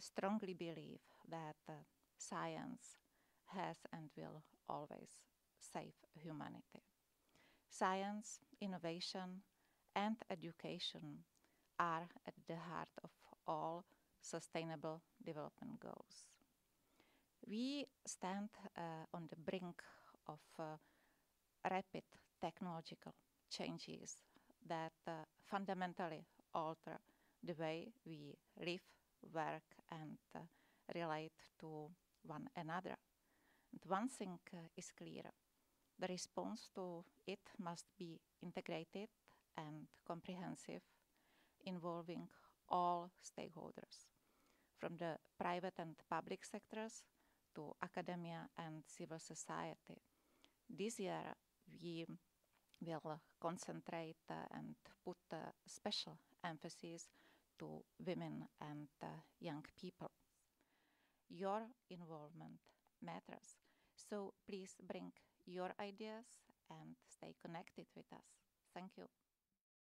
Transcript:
strongly believe that science has and will always save humanity. Science, innovation, and education are at the heart of all sustainable development goals. We stand on the brink of rapid technological changes that fundamentally alter the way we live, work, and relate to one another. And one thing is clear. The response to it must be integrated and comprehensive, involving all stakeholders, from the private and public sectors to academia and civil society. This year, we will concentrate and put special emphasis to women and young people. Your involvement matters, so please bring your ideas and stay connected with us. Thank you.